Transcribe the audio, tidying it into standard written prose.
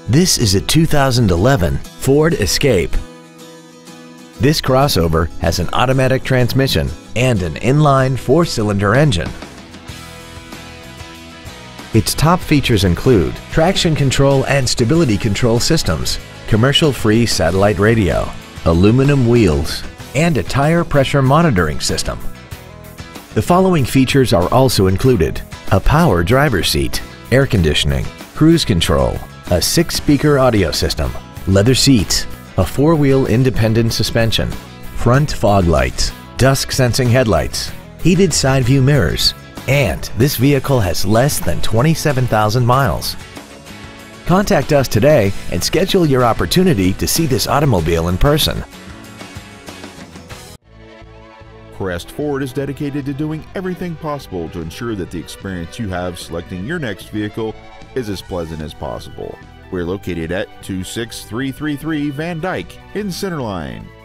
This is a 2011 Ford Escape. This crossover has an automatic transmission and an inline four-cylinder engine. Its top features include traction control and stability control systems, commercial-free satellite radio, aluminum wheels, and a tire pressure monitoring system. The following features are also included: a power driver's seat, air conditioning, cruise control, a 6-speaker audio system, leather seats, a 4-wheel independent suspension, front fog lights, dusk sensing headlights, heated side view mirrors, and this vehicle has less than 27,000 miles. Contact us today and schedule your opportunity to see this automobile in person. Crest Ford is dedicated to doing everything possible to ensure that the experience you have selecting your next vehicle is as pleasant as possible. We're located at 26333 Van Dyke in Centerline.